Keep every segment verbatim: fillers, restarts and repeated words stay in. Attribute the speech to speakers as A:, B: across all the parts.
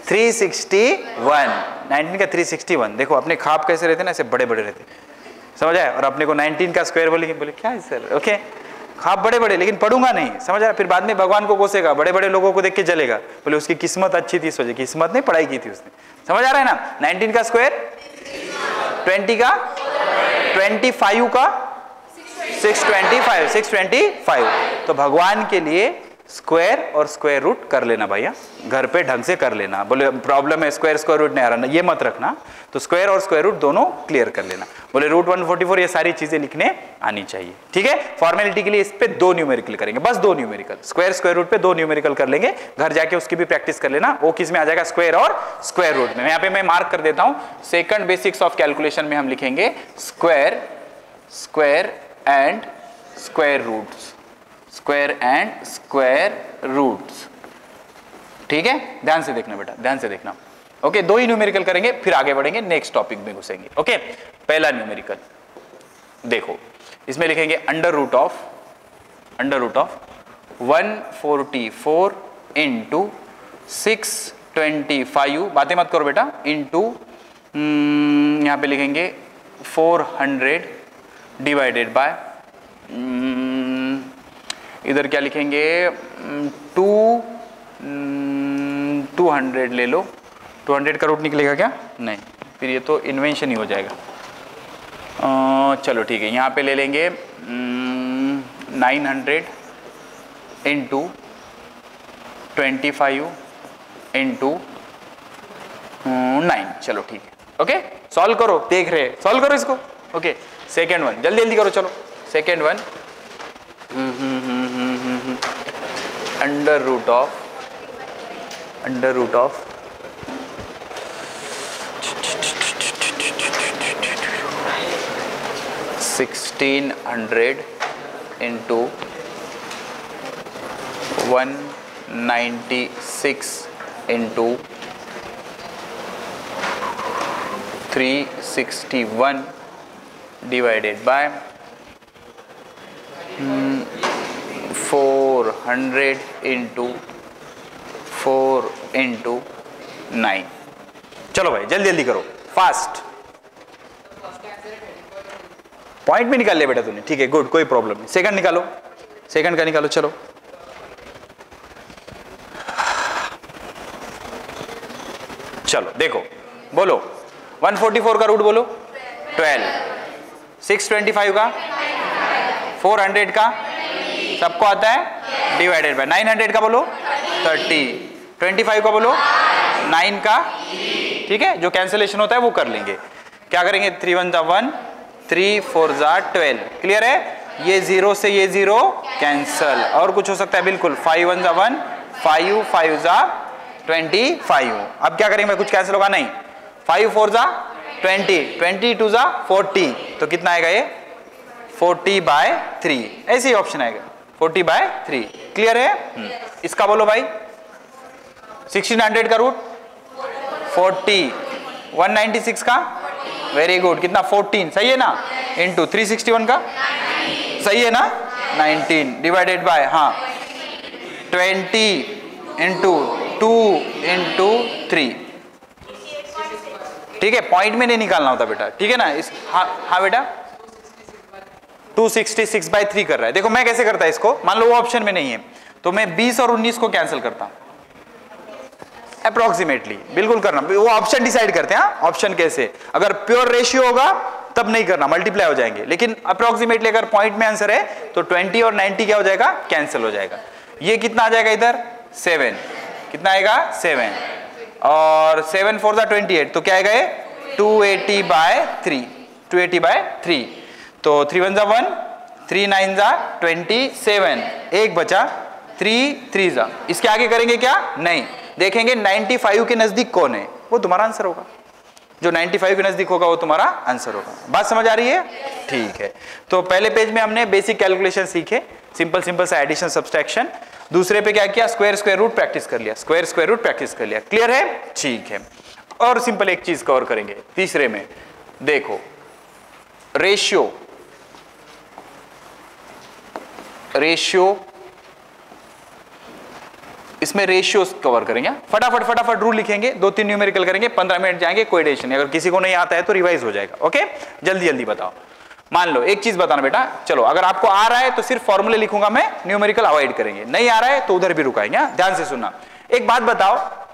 A: Three sixty one, nineteen का three sixty one. देखो अपने खाप कैसे रहते ना, ऐसे बड़े बड़े रहते, समझ आए। और अपने को नाइनटीन का स्क्वायर बोलेंगे, बोले क्या है सर, ओके खाप बड़े बड़े, लेकिन पढ़ूंगा नहीं, समझ आया। फिर बाद में भगवान को कोसेगा, बड़े बड़े लोगों को देख के जलेगा, बोले उसकी किस्मत अच्छी थी, सोचे किस्मत नहीं, पढ़ाई की थी उसने, समझ आ रहा है ना। नाइनटीन का स्क्वायर, ट्वेंटी का, ट्वेंटी फाइव का six twenty five, six twenty five. तो भगवान के लिए स्क्वायर और स्क्वायर रूट कर लेना भैया, घर पे ढंग से कर लेना। बोले प्रॉब्लम है स्क्वायर स्क्वायर रूट नहीं आ रहा ना, ये मत रखना, तो स्क्वायर और स्क्वायर रूट दोनों क्लियर कर लेना। बोले रूट वन फोर्टी फोर, ये सारी चीजें लिखने आनी चाहिए, ठीक है। फॉर्मेलिटी के लिए इस पे दो न्यूमेरिकल करेंगे, बस दो न्यूमेरिकल, स्क्वायर स्क्वायर रूट पे दो न्यूमेरिकल कर लेंगे, घर जाके उसकी भी प्रैक्टिस कर लेना। वो किस में आ जाएगा, स्क्वायर और स्क्वायर रूट में। यहाँ पे मैं मार्क कर देता हूं, सेकंड बेसिक्स ऑफ कैलकुलेशन में हम लिखेंगे square, square and square roots, square and square roots, ठीक है। ध्यान से देखना बेटा, ध्यान से देखना, ओके। दो ही न्यूमेरिकल करेंगे, फिर आगे बढ़ेंगे, नेक्स्ट टॉपिक में घुसेंगे, ओके। पहला न्यूमेरिकल देखो, इसमें लिखेंगे under root of, under root of one forty four into six twenty five, बातें मत करो बेटा, इंटू यहां पे लिखेंगे फोर हंड्रेड डिवाइडेड बाय, इधर क्या लिखेंगे, टू टू हंड्रेड ले लो, टू हंड्रेड का रूट निकलेगा क्या, नहीं, फिर ये तो इन्वेंशन ही हो जाएगा। आ, चलो ठीक है, यहाँ पे ले लेंगे nine hundred into twenty five into nine, चलो ठीक है, ओके। सॉल्व करो, देख रहे हैं, सॉल्व करो इसको, ओके। सेकेंड वन जल्दी जल्दी करो, चलो second one, under root of, under root of sixteen hundred into one ninety six into three sixty one divided by four hundred into four into nine. चलो भाई जल्दी जल्दी करो, फास्ट, पॉइंट में निकाल ले बेटा तूने, ठीक है, गुड, कोई प्रॉब्लम नहीं। सेकंड निकालो, सेकंड का निकालो, चलो चलो देखो, बोलो वन फोर्टी फोर का रूट बोलो ट्वेल्व, सिक्स ट्वेंटी फाइव का, फोर हंड्रेड का, सबको आता है, डिवाइडेड बाय नाइन हंड्रेड का बोलो थर्टी, ट्वेंटी फाइव का बोलो नाइन का, ठीक है, जो कैंसिलेशन होता है वो कर लेंगे। क्या करेंगे, थ्री वन जा वन, थ्री फोर जा ट्वेल्व, क्लियर है। ये जीरो से ये जीरो कैंसल, और कुछ हो सकता है, बिल्कुल, फाइव वन जा वन, फाइव फाइव जा ट्वेंटी फाइव। अब क्या करेंगे, कुछ कैंसिल होगा नहीं, फाइव फोर जा ट्वेंटी, ट्वेंटी टू जा फोर्टी, तो कितना आएगा ये फोर्टी बाय थ्री, ऐसे ही ऑप्शन आएगा, फोर्टी बाय थ्री, क्लियर है। इसका बोलो भाई, सिक्सटीन हंड्रेड का root forty, one ninety six का, वेरी गुड, कितना फोर्टीन, सही है ना, इंटू थ्री सिक्सटी वन का, सही है ना, नाइनटीन डिवाइडेड बाय, हाँ twenty into two into three, ठीक है, पॉइंट में नहीं निकालना होता बेटा, ठीक है ना। इस हाँ हाँ बेटा, two sixty six by three कर रहा है। देखो मैं कैसे करता है इसको, मान लो वो ऑप्शन में नहीं है, तो मैं बीस और उन्नीस को कैंसिल करता हूं अप्रोक्सीमेटली, बिल्कुल करना, वो ऑप्शन डिसाइड करते हैं, ऑप्शन कैसे, अगर प्योर रेशियो होगा तब नहीं करना, मल्टीप्लाई हो जाएंगे, लेकिन अप्रोक्सीमेटली अगर पॉइंट में आंसर है तो ट्वेंटी और नाइनटी क्या हो जाएगा, कैंसिल हो जाएगा। ये कितना आ जाएगा इधर, सेवन, कितना आएगा, सेवन, और सेवन फोर जा ट्वेंटी एट, तो क्या आएगा ये two eighty by three, two eighty by three, तो थ्री वन जा वन, थ्री नाइन जा ट्वेंटी सेवन, एक बचा, थ्री थ्री जा, इसके आगे करेंगे क्या, नहीं, देखेंगे नाइन्टी फाइव के नजदीक कौन है, वो तुम्हारा आंसर होगा, जो नाइन्टी फाइव के नजदीक होगा वो तुम्हारा आंसर होगा। बात समझ आ रही है, ठीक है। तो पहले पेज में हमने बेसिक कैलकुलेशन सीखे, सिंपल सिंपल सा एडिशन सब्सट्रैक्शन, दूसरे पे क्या किया, स्क्वायर स्क्वायर रूट प्रैक्टिस कर लिया, स्क्वायर स्क्वायर रूट प्रैक्टिस कर लिया, क्लियर है, ठीक है। और सिंपल एक चीज कवर करेंगे तीसरे में, देखो रेशियो, रेशियो इसमें रेशियोज कवर करेंगे, फटाफट फटाफट रूल लिखेंगे, दो तीन न्यूमेरिकल करेंगे, पंद्रह मिनट जाएंगे, कोई टेंशन नहीं। अगर किसी को नहीं आता है तो रिवाइज हो जाएगा। ओके, जल्दी जल्दी बताओ। मान लो एक चीज बताना बेटा, चलो अगर आपको आ रहा है तो सिर्फ फॉर्मूले लिखूंगा मैं, न्यूमेरिकल अवॉइड करेंगे, नहीं आ रहा है तो उधर भी रुकाएंगे। ध्यान से सुनना। एक बात बताओ,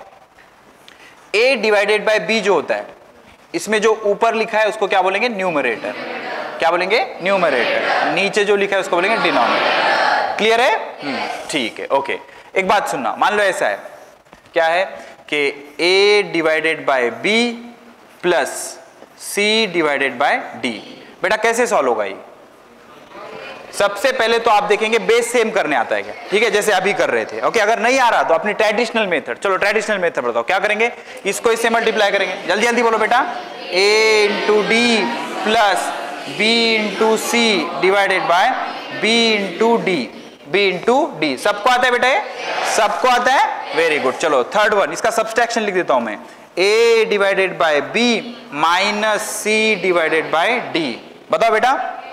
A: a डिवाइडेड बाय b जो होता है, इसमें जो ऊपर लिखा है उसको क्या बोलेंगे? न्यूमरेटर। क्या बोलेंगे? न्यूमरेटर। नीचे जो लिखा है उसको बोलेंगे डिनोमिनेटर। क्लियर है? हम्म, ठीक है। ओके, एक बात सुनना, मान लो ऐसा है, क्या है कि a divided by b plus c divided by d। बेटा कैसे सॉल्व होगा ये? सबसे पहले तो आप देखेंगे बेस सेम करने आता है क्या, ठीक है, जैसे अभी कर रहे थे। ओके, अगर नहीं आ रहा तो अपनी ट्रेडिशनल मेथड, चलो ट्रेडिशनल मेथड बताओ क्या करेंगे, इसको इससे मल्टीप्लाई करेंगे। जल्दी जल्दी बोलो बेटा, a into D plus b into C divided by b into D, b into D. सबको आता है बेटा? ये सबको आता है, वेरी गुड। चलो थर्ड वन, इसका सब्सट्रैक्शन लिख देता हूं मैं, a divided by b minus c divided by d। बताओ बेटा,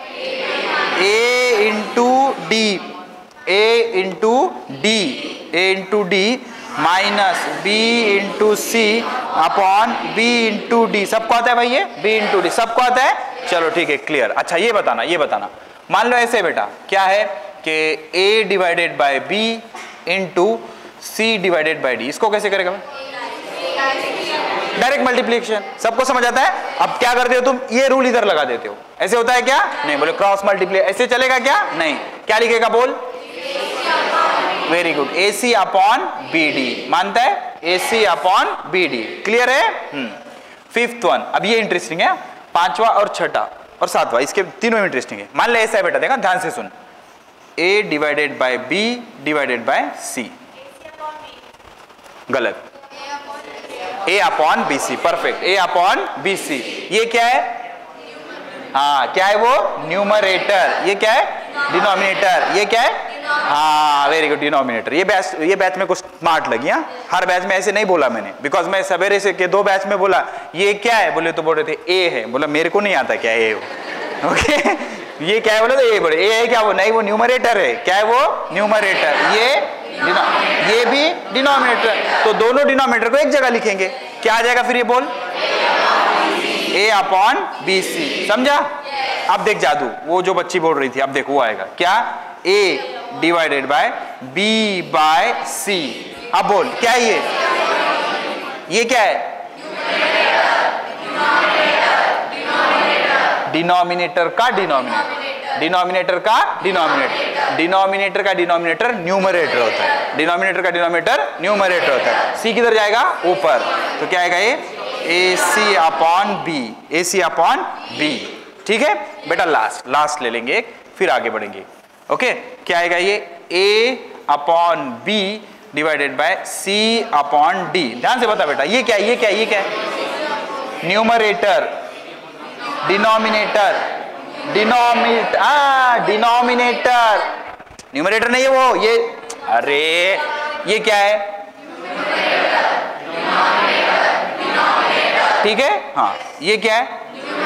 A: a into D, a into D, a into D minus b into C upon b into D. सबको आता है भाई ये? b इंटू डी सबको आता है। चलो ठीक है, क्लियर। अच्छा ये बताना, ये बताना, मान लो ऐसे बेटा, क्या है कि a divided by b into C divided by D, इसको कैसे करेगा? Direct multiplication. सबको समझ आता है? अब क्या करते हो तुम, ये रूल इधर लगा देते हो। ऐसे होता है क्या? नहीं। बोले क्रॉस मल्टीप्लाई, ऐसे चलेगा क्या? नहीं। क्या लिखेगा बोल? Very good, A C upon B D. मानता है? A C upon B D. Clear है? हम्म। फिफ्थ वन, अब ये इंटरेस्टिंग है, पांचवा और छठा और सातवां, इसके तीनों इंटरेस्टिंग है। मान ले ऐसा है बेटा, देखा ध्यान से सुन, A divided by B divided by C. गलत, a upon B C. Perfect, a upon B C. ये क्या है? हाँ, क्या है वो? न्यूमरेटर। ये क्या है? डिनोमिनेटर। ये क्या है? हाँ, वेरी गुड, डिनोमिनेटर। ये बैच, ये बैच में कुछ स्मार्ट लगी। हाँ, हर बैच में ऐसे नहीं बोला मैंने, बिकॉज मैं सवेरे से के दो बैच में बोला ये क्या है, बोले तो बोल रहे थे ए है, बोला मेरे को नहीं आता क्या है वो। ओके, ये क्या है बोले तो ए, बोले ए है क्या? वो नहीं, वो न्यूमरेटर है। क्या है वो? न्यूमरेटर। ये ये भी डिनोमिनेटर, तो दोनों डिनोमिनेटर को एक जगह लिखेंगे, क्या आ जाएगा फिर? ये बोल, a अपॉन बी सी। समझा? अब देख जादू, वो जो बच्ची बोल रही थी, अब देखो वो आएगा क्या? a divided by b by c। अब बोल क्या है ये? ये क्या है? डिनोमिनेटर का डिनोमिनेटर, डिनोमिनेटर का डिनोमिनेटर, डिनोमिनेटर का डिनोमिनेटर न्यूमरेटर होता है, डिनोमिनेटर का डिनोमिनेटर न्यूमरेटर होता है। सी किधर जाएगा? ऊपर। तो क्या आएगा ये? A C upon B, A C upon B. ठीक है बेटा, लास्ट लास्ट ले लेंगे एक, फिर आगे बढ़ेंगे। ओके, क्या आएगा ये? A upon B divided by C upon D. ध्यान से बता बेटा, ये क्या है? ये क्या है? ये क्या है? न्यूमरेटर, डिनोमिनेटर, डिनोमिनेटर, आ डिनोमिनेटर, न्यूमरेटर नहीं है वो, ये अरे ये क्या है? ठीक है, हाँ ये क्या है?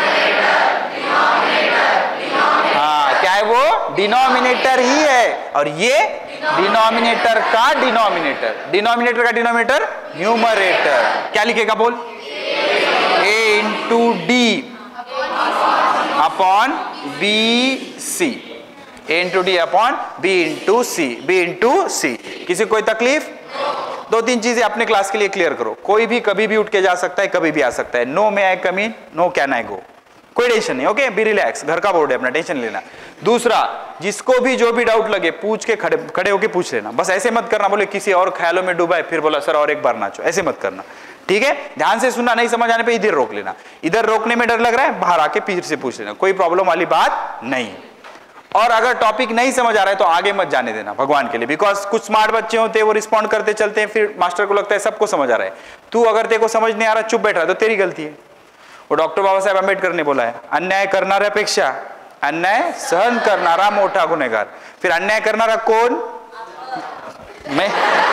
A: हाँ क्या है वो? डिनोमिनेटर ही है, और ये डिनोमिनेटर का डिनोमिनेटर, डिनोमिनेटर का डिनोमिनेटर न्यूमरेटर। क्या लिखेगा बोल? A into D upon B C, A into D upon B into C, B into C. किसी कोई तकलीफ? दो तीन चीजें अपने क्लास के लिए क्लियर करो, कोई भी कभी भी उठ के जा सकता है, कभी भी आ सकता है। No may I come in, no can I go, कोई टेंशन नहीं। ओके, बी रिलैक्स, घर का बोर्ड है, अपना टेंशन लेना। दूसरा, जिसको भी जो भी डाउट लगे पूछ के खड़े खड़े होके पूछ लेना, बस ऐसे मत करना बोले किसी और ख्यालों में डूबा है फिर बोला सर और एक बार नाचो, ऐसे मत करना। ठीक है, ध्यान से सुनना, नहीं समझ आने पे इधर रोक लेना, इधर रोकने में डर लग रहा है बाहर आके पीछे से पूछ लेना, कोई प्रॉब्लम वाली बात नहीं। और अगर टॉपिक नहीं समझ आ रहा है तो आगे मत जाने देना भगवान के लिए, बिकॉज कुछ स्मार्ट बच्चे होते हैं वो रिस्पॉन्ड करते चलते हैं, फिर मास्टर को लगता है सबको समझ आ रहा है। तू अगर तेरे को समझ नहीं आ रहा चुप बैठ रहा है तो तेरी गलती है। वो डॉक्टर बाबा साहेब अम्बेडकर ने बोला है, अन्याय करणाऱ्या पेक्षा अन्याय सहन करणारा मोठा गुन्हेगार। फिर अन्याय करणारा कौन? मैं।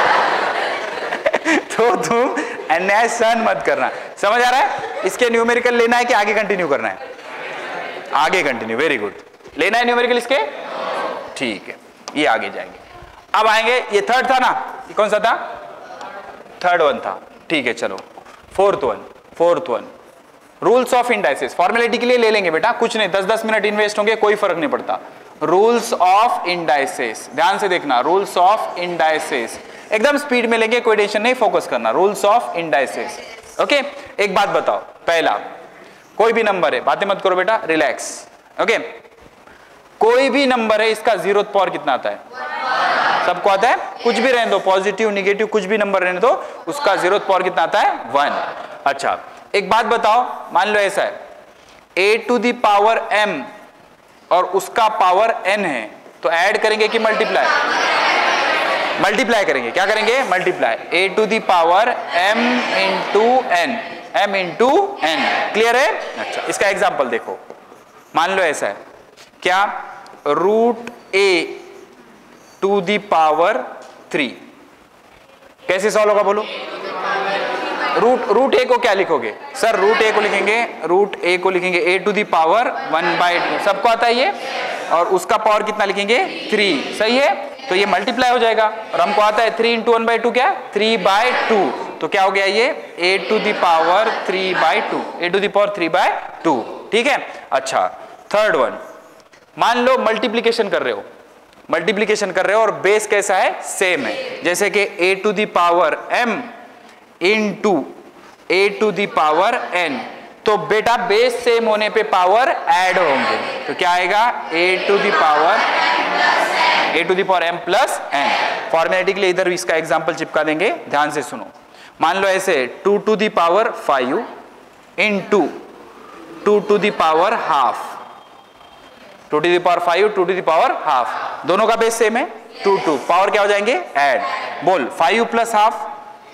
A: तो तुम अन्याय सहन मत करना। समझ आ रहा है? इसके न्यूमेरिकल लेना है कि आगे कंटिन्यू करना है? आगे कंटिन्यू, वेरी गुड। लेना है न्यूमेरिकल इसके? ठीक है, ये आगे जाएंगे। अब आएंगे, ये थर्ड था ना, ये कौन सा था? थर्ड वन था, ठीक है। चलो fourth one, fourth one rules of indices, formality के लिए ले लेंगे बेटा, कुछ नहीं, दस दस मिनट इन्वेस्ट होंगे, कोई फर्क नहीं पड़ता। रूल्स ऑफ इंडाइसेस, ध्यान से देखना, रूल्स ऑफ इंडाइसेस एकदम स्पीड में लेंगे, कोई टेंशन नहीं, फोकस करना। Rules of indices, okay. एक बात बताओ, पहला, कोई भी नंबर है, बातें मत करो बेटा, रिलैक्स, ओके। कोई भी नंबर है, इसका जीरोथ पावर कितना आता है? सबको आता है, कुछ भी रहने दो, पॉजिटिव निगेटिव कुछ भी नंबर रहने दो, उसका जीरोथ पावर कितना आता है? वन। अच्छा, एक बात बताओ, मान लो ऐसा है, a to the power m और उसका पावर n है, तो ऐड करेंगे कि मल्टीप्लाई? मल्टीप्लाई करेंगे, क्या करेंगे? Multiply. a to the power m into N, m into N, clear है? अच्छा, इसका एग्जाम्पल देखो, मान लो ऐसा है, क्या? Root a to the power three, कैसे सॉल्व होगा बोलो? रूट रूट ए को क्या लिखोगे सर? रूट ए को लिखेंगे, रूट ए को लिखेंगे A to the power one by two, सबको आता है ये, और उसका पावर कितना लिखेंगे? थ्री, सही है? तो ये मल्टीप्लाई हो जाएगा, और हमको आता है three into one by two, क्या? थ्री बाई टू, तो क्या हो गया ये? A to the power three by two, A to the power three by two, ठीक है? अच्छा, थर्ड वन, मान लो मल्टीप्लीकेशन कर रहे हो, मल्टीप्लीकेशन कर रहे हो और बेस कैसा है? सेम है, जैसे कि A to the power m into A to the power n, तो बेटा बेस सेम होने पे पावर ऐड होंगे, तो क्या आएगा? A to the power A to the power m plus n। Formality के लिए इधर इसका एग्जांपल चिपका देंगे, ध्यान से सुनो। मान लो ऐसे, two to the power five into two to the power half, two to the power five, two to the power half, दोनों का बेस सेम है, टू टू, पावर क्या हो जाएंगे? ऐड। बोल, five plus half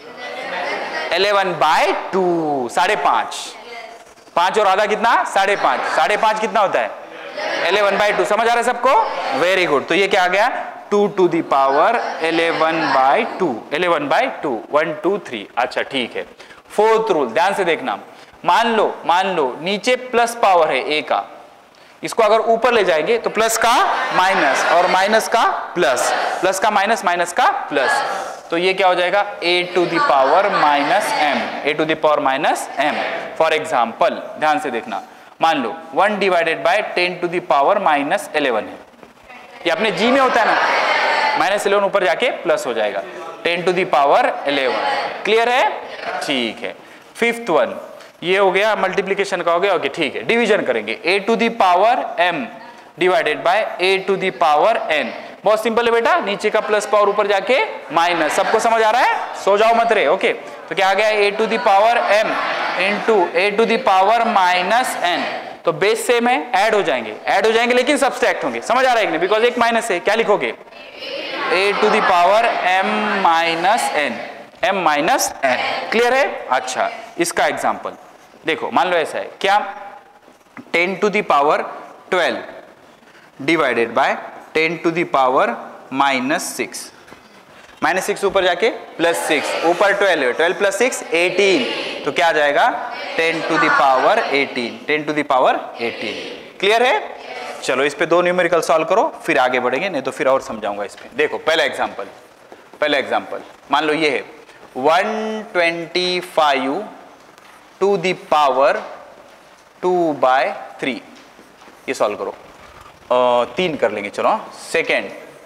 A: eleven by two, साढ़े पांच, पांच और आधा कितना? साढ़े पांच, साढ़े पांच कितना होता है? इलेवन बाई टू, समझ आ रहा है सबको? वेरी गुड, तो ये क्या आ गया? Two to the power eleven by two, eleven by two, one two three. अच्छा ठीक है, फोर्थ रूल ध्यान से देखना, मान लो मान लो नीचे प्लस पावर है ए का, इसको अगर ऊपर ले जाएंगे तो प्लस का माइनस और माइनस का प्लस, प्लस का माइनस, माइनस का प्लस, तो ये क्या हो जाएगा? a to the power minus m, a to the power minus m। For example ध्यान से देखना, मान लो one divided by ten to the power minus eleven है, ये अपने g में होता है ना, माइनस इलेवन ऊपर जाके प्लस हो जाएगा, ten to the power eleven, clear है? ठीक है। फिफ्थ वन, ये हो गया मल्टीप्लीकेशन का हो गया, ओके ठीक है। डिवीजन करेंगे, a to the power m divided by a to the power n, बहुत सिंपल है बेटा, नीचे का प्लस पावर ऊपर जाके माइनस, सबको समझ आ रहा है? सो जाओ मत रे, ओके। तो क्या आ गया? a to the power m into a to the power minus n, तो बेस सेम है, ऐड हो जाएंगे, ऐड हो जाएंगे लेकिन सब्सट्रैक्ट होंगे, समझ आ रहा है कि नहीं? बिकॉज एक माइनस है, क्या लिखोगे? a to the power m minus n, m minus n, clear है? अच्छा, इसका एग्जाम्पल देखो, मान लो ऐसा है, क्या? Ten to the power twelve divided by ten to the power minus six, minus six ऊपर जाके प्लस सिक्स, ऊपर ट्वेल्व है, ट्वेल्व प्लस सिक्स एटीन, तो क्या आ जाएगा? Ten to the power eighteen, ten to the power eighteen, clear है? चलो इस पे दो न्यूमेरिकल सॉल्व करो, फिर आगे बढ़ेंगे, नहीं तो फिर और समझाऊंगा इस पे। देखो पहला एग्जांपल, पहला एग्जांपल मान लो ये है one twenty five to the power two by three, ये सॉल्व करो, uh, तीन कर लेंगे, चलो। Second,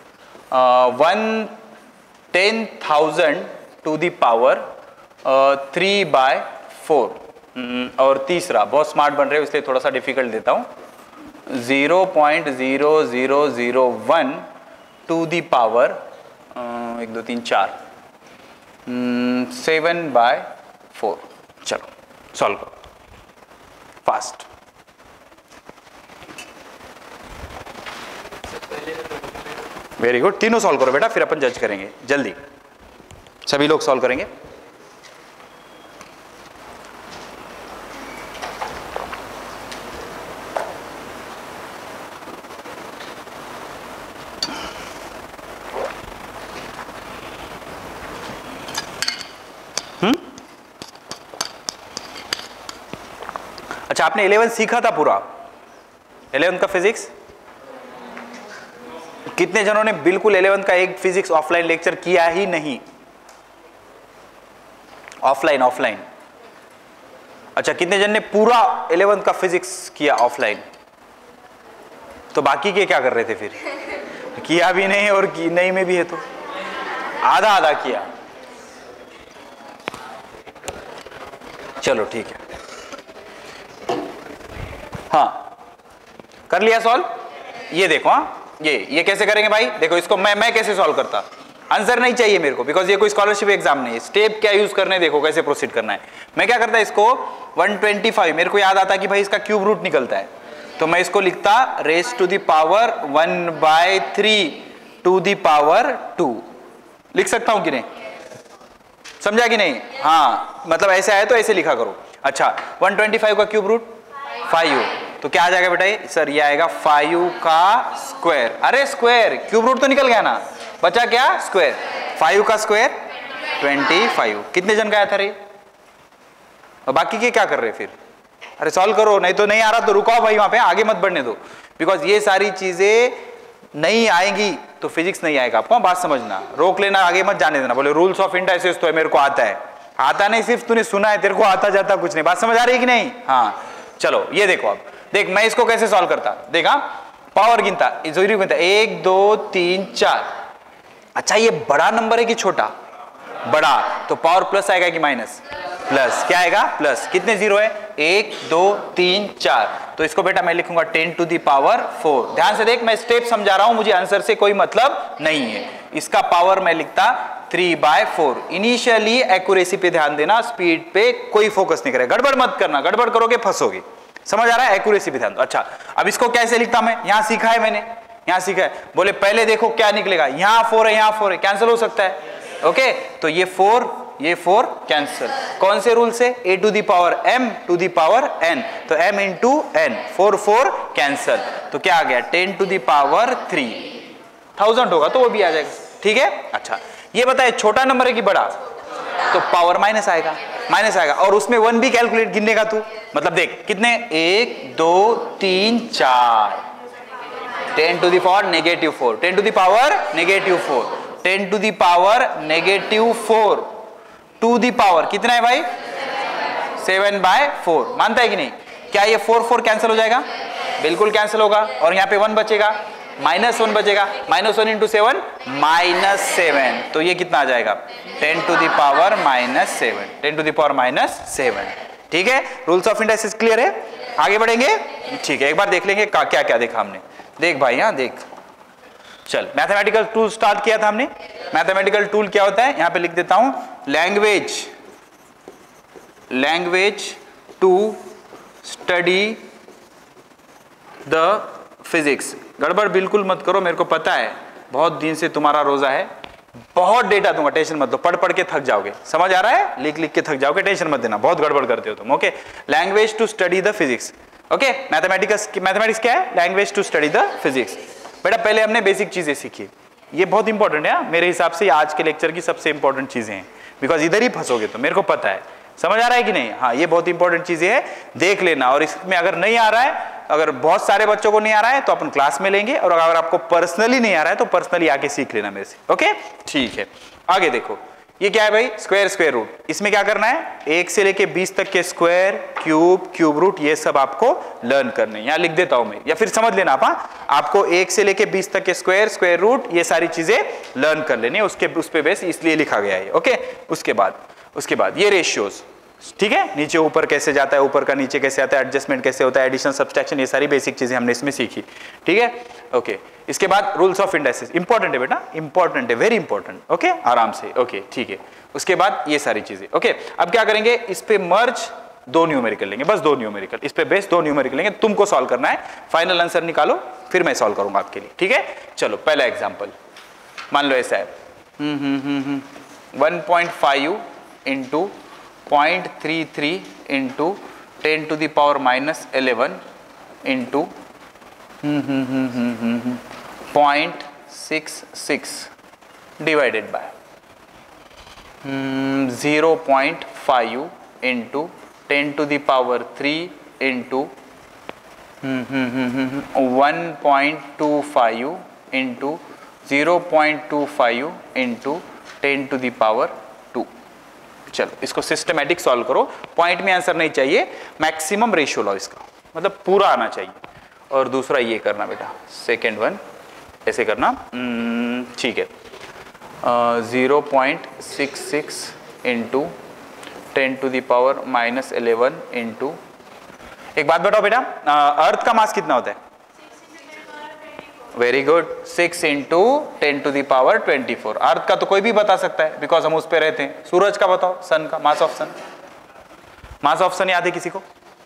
A: one ten thousand to the power three by four, और तीसरा बहुत स्मार्ट बन रहे हो इसलिए थोड़ा सा डिफिकल्ट देता हूँ, zero point zero zero zero one to the power एक दो तीन चार सेवन बाय फोर, चलो सॉल्व करो फास्ट। वेरी गुड, तीनों सॉल्व करो बेटा, फिर अपन जज करेंगे, जल्दी सभी लोग सॉल्व करेंगे। हम्म अच्छा, आपने इलेवन सीखा था पूरा, इलेवन का फिजिक्स कितने जनों ने बिल्कुल इलेवेंथ का एक फिजिक्स ऑफलाइन लेक्चर किया ही नहीं? ऑफलाइन ऑफलाइन अच्छा, कितने जन ने पूरा इलेवेंथ का फिजिक्स किया ऑफलाइन? तो बाकी के क्या कर रहे थे फिर? किया भी नहीं और की नहीं में भी है तो आधा आधा किया। चलो ठीक है, हाँ कर लिया सॉल्व। ये देखो, हाँ ये ये कैसे करेंगे भाई? देखो इसको मैं मैं कैसे सॉल्व करता, आंसर नहीं चाहिए मेरे को, बिकॉज ये कोई स्कॉलरशिप एग्जाम नहीं है। स्टेप क्या यूज करने, देखो कैसे प्रोसीड करना है। मैं क्या करता, इसको वन ट्वेंटी फाइव मेरे को याद आता कि भाई इसका क्यूब रूट निकलता है, तो मैं इसको लिखता raise to the power one by three to the power two. लिख सकता हूं कि नहीं? समझा कि नहीं? हाँ, मतलब ऐसे आए तो ऐसे लिखा करो। अच्छा, वन ट्वेंटी फाइव का क्यूब रूट फाइव, तो क्या आ जाएगा बेटा? ये सर ये आएगा फाइव का स्क्वायर। अरे स्क्वायर, क्यूब रूट तो निकल गया ना, बचा क्या? स्क्वायर। फाइव का स्क्वायर ट्वेंटी फाइव। कितने जन का आया था रे? और बाकी के क्या कर रहे फिर? अरे सॉल्व करो, नहीं तो नहीं आ रहा तो रुकाओ भाई, वहां पे आगे मत बढ़ने दो, बिकॉज ये सारी चीजें नहीं आएंगी तो फिजिक्स नहीं आएगा आपको। बात समझना, रोक लेना, आगे मत जाने देना। बोले रूल्स ऑफ इंडाइसेस तो है, मेरे को आता है। आता नहीं, सिर्फ तूने सुना है, तेरे को आता जाता कुछ नहीं। बात समझ आ रही है कि नहीं? हाँ चलो ये देखो, अब देख मैं इसको कैसे सॉल्व करता। देखा, पावर गिनता, जीरो गिनता, एक दो तीन चार। अच्छा ये बड़ा नंबर है कि छोटा? बड़ा, तो पावर प्लस आएगा कि माइनस? प्लस। क्या आएगा? प्लस। कितने जीरो है? एक दो तीन चार, तो इसको बेटा मैं लिखूंगा ten to the power four. ध्यान से देख, मैं स्टेप समझा रहा हूं, मुझे आंसर से कोई मतलब नहीं है। इसका पावर मैं लिखता three by four. Initially accuracy पे ध्यान देना, स्पीड पे कोई फोकस नहीं करेगा। गड़बड़ मत करना, गड़बड़ करोगे फंसोगे। समझ आ रहा है? एक्यूरेसी पे ध्यान दो। अच्छा, अब इसको कैसे लिखता मैं? यहां सीखा है मैंने, यहां सीखा है। बोले पहले देखो क्या निकलेगा, यहां फोर है, यहां फोर है, कैंसिल हो सकता है। ओके, तो ये फोर ये फोर कैंसिल। कौन से रूल से? A to the power M to the power N, तो M into N, four four cancel, तो क्या आ गया? Ten to the power three. Thousand होगा तो वो भी आ जाएगा, ठीक है। अच्छा ये बताए छोटा नंबर है कि बड़ा? तो पावर माइनस आएगा, माइनस आएगा, और उसमें वन भी कैलकुलेट गिनने का तू। मतलब देख कितने, एक दो तीन चार, ten to the power negative four, ten to the power negative four, ten to the power negative four, to the power कितना है भाई? Seven by four. मानता है कि नहीं? क्या ये फोर फोर कैंसिल हो जाएगा? बिल्कुल कैंसिल होगा, और यहाँ पे वन बचेगा, माइनस वन बचेगा, minus one into seven minus seven, तो ये कितना आ जाएगा? Ten to the power minus seven, ten to the power minus seven. ठीक है, रूल्स ऑफ इंडाइसिस क्लियर है? आगे बढ़ेंगे, ठीक है। एक बार देख लेंगे क्या क्या देखा हमने। देख भाई, यहाँ देख, चल मैथमेटिकल टूल स्टार्ट किया था हमने। मैथमेटिकल टूल क्या होता है? यहां पे लिख देता हूं, language language to study the physics. गड़बड़ बिल्कुल मत करो, मेरे को पता है बहुत दिन से तुम्हारा रोजा है, बहुत डेटा दूंगा, टेंशन मत लो, पढ़ पढ़ के थक जाओगे। समझ आ रहा है? लिख लिख के थक जाओगे, टेंशन मत देना, बहुत गड़बड़ करते हो तुम। Okay, language to study the physics. Okay, mathematics mathematics क्या है? Language to study the physics. बेटा पहले हमने बेसिक चीजें सीखी, ये बहुत इंपॉर्टेंट है मेरे हिसाब से, आज के लेक्चर की सबसे इंपॉर्टेंट चीजें हैं, बिकॉज इधर ही फंसोगे तो, मेरे को पता है। समझ आ रहा है कि नहीं? हाँ, ये बहुत इंपॉर्टेंट चीजें हैं, देख लेना। और इसमें अगर नहीं आ रहा है, अगर बहुत सारे बच्चों को नहीं आ रहा है तो अपन क्लास में लेंगे, और अगर आपको पर्सनली नहीं आ रहा है तो पर्सनली आके सीख लेना मेरे से। ओके ठीक है, आगे देखो, ये क्या है भाई? Square square root. इसमें क्या करना है? एक से लेके बीस तक के स्क्वायर, क्यूब, क्यूब रूट, ये सब आपको लर्न करने। यहाँ लिख देता हूं मैं, या फिर समझ लेना आप। हाँ, आपको एक से लेके बीस तक के स्क्वायर, स्क्वायर रूट, ये सारी चीजें लर्न कर लेनी है। उसके उस पे बेस इसलिए लिखा गया है। ओके, उसके बाद उसके बाद ये रेशियोज, ठीक है, नीचे ऊपर कैसे जाता है, ऊपर का नीचे कैसे आता है, एडजस्टमेंट कैसे होता है, एडिशन सब्सट्रैक्शन, ये सारी बेसिक चीजें हमने इसमें सीखी। ठीक है, ओके। इसके बाद रूल्स ऑफ इंडाइसिस, इंपॉर्टेंट है बेटा, इंपॉर्टेंट है, वेरी इंपॉर्टेंट। ओके, आराम से। ओके ठीक है, उसके बाद ये सारी चीजें। ओके, अब क्या करेंगे? इस पे मर्ज दो न्यूमेरिकल लेंगे, बस दो न्यूमेरिकल, इस पे बेस दो न्यूमेरिकल लेंगे। तुमको सॉल्व करना है, फाइनल आंसर निकालो, फिर मैं सॉल्व करूंगा आपके लिए। ठीक है, चलो पहला एग्जाम्पल मान लो ऐसा है, hmm hmm hmm hmm one point five into point three three into ten to the power minus eleven into point six six divided by zero point five into ten to the power three into one point two five into zero point two five into ten to the power two. चलो इसको systematic solve करो, point में answer नहीं चाहिए, maximum ratio लो इसका, मतलब पूरा आना चाहिए। और दूसरा ये करना बेटा, सेकेंड वन ऐसे करना, ठीक है, zero point six six into ten to the power minus eleven into, एक बात बताओ बेटा, अर्थ का मास कितना होता है? Very good, six into ten to the power twenty four. Earth का तो कोई भी बता सकता है बिकॉज हम उस पे रहते हैं। सूरज का बताओ, सन का, mass of sun, mass of सन याद है किसी को?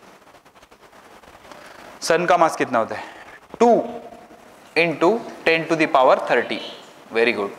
A: सन का मास कितना होता है? Two into ten to the power thirty. Very good,